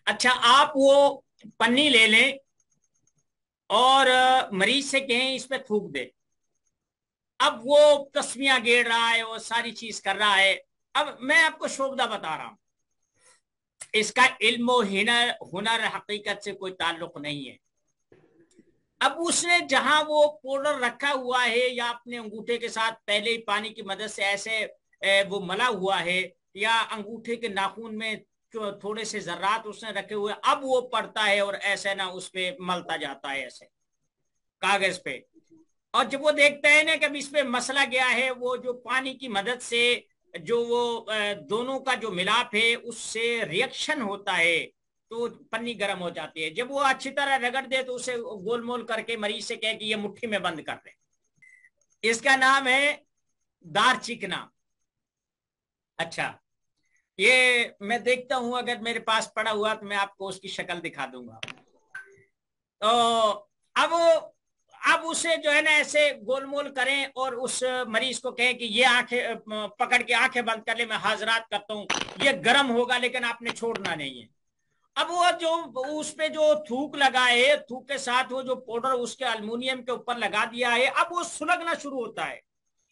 अच्छा, आप वो पन्नी ले लें और मरीज से कहें इस पे थूक दे। अब वो तस्वीरें गेड़ रहा है, वो सारी चीज कर रहा है। अब मैं आपको शोबदा बता रहा हूं, इसका इल्म और हुनर हुनर हकीकत से कोई ताल्लुक नहीं है। अब उसने जहां वो पाउडर रखा हुआ है या अपने अंगूठे के साथ पहले ही पानी की मदद से ऐसे वो मला हुआ है, या अंगूठे के नाखून में थोड़े से जर्रात उसने रखे हुए, अब वो पड़ता है और ऐसे ना उस पे मलता जाता है ऐसे कागज पे। और जब वो देखता है ना कि अब इस पे मसला गया है, वो जो पानी की मदद से जो वो दोनों का जो मिलाप है उससे रिएक्शन होता है, तो पन्नी गर्म हो जाती है। जब वो अच्छी तरह रगड़ दे तो उसे गोलमोल करके मरीज से कहे कि ये मुट्ठी में बंद कर दे। इसका नाम है दार चिकना। अच्छा, ये मैं देखता हूं, अगर मेरे पास पड़ा हुआ तो मैं आपको उसकी शक्ल दिखा दूंगा। तो अब अब उसे जो है ना ऐसे गोलमोल करें और उस मरीज को कहें कि ये आंखें पकड़ के आंखें बंद कर ले, मैं हाजरात करता हूँ, ये गर्म होगा लेकिन आपने छोड़ना नहीं है। अब वो जो उस पे जो थूक लगा है, थूक के साथ वो जो पाउडर उसके अल्मीनियम के ऊपर लगा दिया है, अब वो सुलगना शुरू होता है।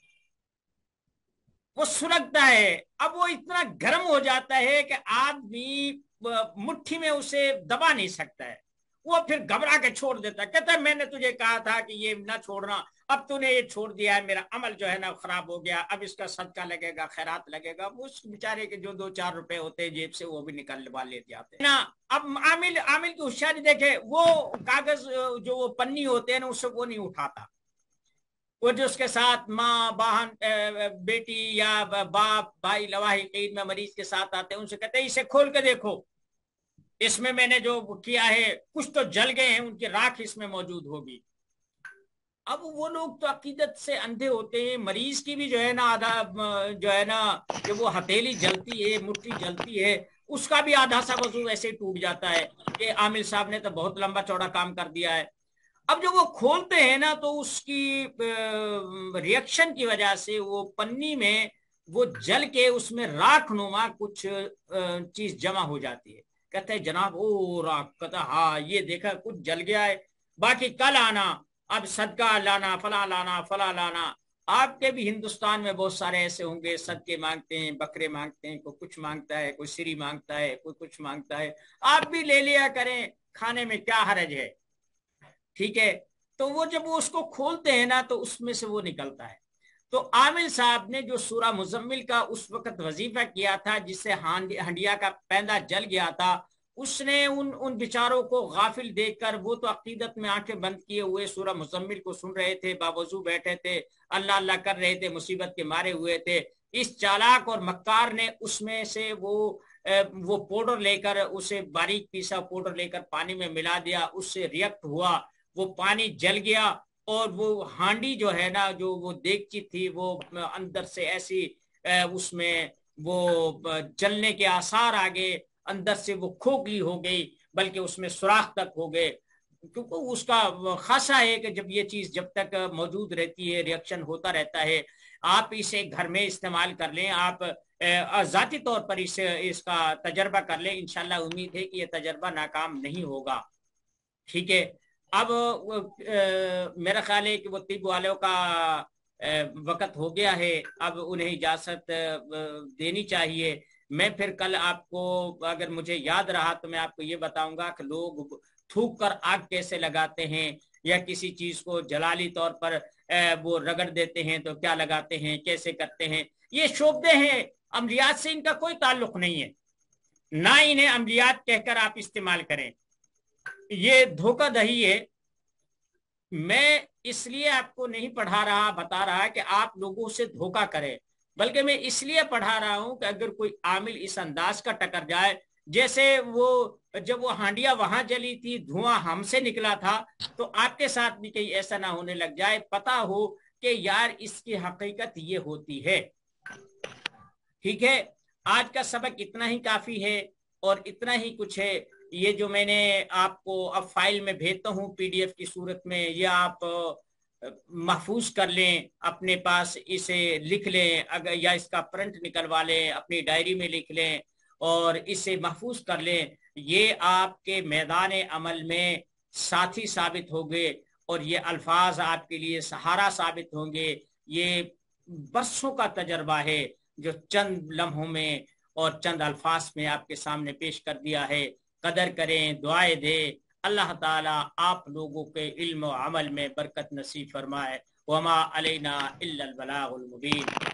वो सुलगता है। अब वो इतना गर्म हो जाता है कि आदमी मुट्ठी में उसे दबा नहीं सकता है। वो फिर घबरा के छोड़ देता है, कहता है मैंने तुझे कहा था कि ये ना छोड़ना, अब तूने ये छोड़ दिया है, मेरा अमल जो है ना खराब हो गया, अब इसका सदका लगेगा, खैरात लगेगा। उस बेचारे के जो 2-4 रुपए होते हैं जेब से वो भी निकलवा ले जाते हैं ना। अब आमिल आमिल की होशियारी देखे, वो कागज जो वो पन्नी होते हैं ना उससे वो नहीं उठाता। वो जो उसके साथ माँ बहन बेटी या बाप भाई लवाहिकीन में मरीज के साथ आते हैं, उनसे कहते हैं इसे खोल के देखो, इसमें मैंने जो किया है कुछ तो जल गए हैं, उनकी राख इसमें मौजूद होगी। अब वो लोग तो अकीदत से अंधे होते हैं, मरीज की भी जो है ना आधा जो है ना, जब वो हथेली जलती है, मुट्ठी जलती है, उसका भी आधा सा वजू ऐसे ही टूट जाता है कि आमिर साहब ने तो बहुत लंबा चौड़ा काम कर दिया है। अब जब वो खोलते हैं ना तो उसकी रिएक्शन की वजह से वो पन्नी में वो जल के उसमें राख नुमा कुछ चीज जमा हो जाती है। कहते हैं जनाब ओ राख, कहता हाँ ये देखा कुछ जल गया है, बाकी कल आना, अब सदका लाना, फला लाना, फला लाना। आपके भी हिंदुस्तान में बहुत सारे ऐसे होंगे, सदके मांगते हैं, बकरे मांगते हैं, कोई कुछ मांगता है, कोई सिरी मांगता है, कोई कुछ मांगता है। आप भी ले लिया करें, खाने में क्या हरज है। ठीक है। तो वो जब वो उसको खोलते हैं ना तो उसमें से वो निकलता है। तो आमिर साहब ने जो सूरा मुजम्मिल का उस वक्त वजीफा किया था, जिससे हंडिया का पैंदा जल गया था, उसने उन उन बेचारों को गाफिल देखकर, वो तो अकीदत में आंखें बंद किए हुए सूरा मुजम्मिल को सुन रहे थे, बावजू बैठे थे, अल्लाह अल्लाह कर रहे थे, मुसीबत के मारे हुए थे। इस चालाक और मक्कार ने उसमें से वो पाउडर लेकर, उसे बारीक पीसा पाउडर लेकर पानी में मिला दिया, उससे रिएक्ट हुआ, वो पानी जल गया। और वो हांडी जो है ना, जो वो देगची थी, वो अंदर से ऐसी उसमें वो जलने के आसार आ गए, अंदर से वो खोखली हो गई, बल्कि उसमें सुराख तक हो गए। क्योंकि उसका खासा है कि जब ये चीज जब तक मौजूद रहती है, रिएक्शन होता रहता है। आप इसे घर में इस्तेमाल कर लें, आप जाती तौर पर इसका तजर्बा कर लें, इंशाल्लाह उम्मीद है कि ये तजर्बा नाकाम नहीं होगा। ठीक है। अब मेरा ख्याल है कि वो तिब वालों का वक्त हो गया है, अब उन्हें इजाजत देनी चाहिए। मैं फिर कल आपको, अगर मुझे याद रहा तो मैं आपको ये बताऊंगा कि लोग थूक कर आग कैसे लगाते हैं, या किसी चीज को जलाली तौर पर वो रगड़ देते हैं तो क्या लगाते हैं, कैसे करते हैं। ये शोबदे हैं, अमलियात से इनका कोई ताल्लुक नहीं है, ना इन्हें अमलियात कहकर आप इस्तेमाल करें। ये धोखाधड़ी है। मैं इसलिए आपको नहीं पढ़ा रहा, बता रहा कि आप लोगों से धोखा करें, बल्कि मैं इसलिए पढ़ा रहा हूं कि अगर कोई आमिल इस अंदाज का टकर जाए, जैसे वो जब वो हांडिया वहां जली थी, धुआं हमसे निकला था, तो आपके साथ भी कहीं ऐसा ना होने लग जाए, पता हो कि यार इसकी हकीकत ये होती है। ठीक है। आज का सबक इतना ही काफी है, और इतना ही कुछ है। ये जो मैंने आपको अब फाइल में भेजता हूँ पीडीएफ की सूरत में, ये आप महफूज कर लें अपने पास, इसे लिख लें, अगर या इसका प्रिंट निकलवा लें, अपनी डायरी में लिख लें, اور اسے محفوظ کر لیں. یہ آپ کے میدان عمل میں ساتھی ثابت ہوں گے اور یہ الفاظ آپ کے لیے سہارا ثابت ہوں گے. یہ برسوں کا تجربہ ہے جو چند لمحوں میں اور چند الفاظ میں آپ کے سامنے پیش کر دیا ہے. قدر کریں، دعائیں دیں. اللہ تعالیٰ آپ لوگوں کے علم و عمل میں برکت نصیب فرمائے. وما علینا الا البلاغ المبین.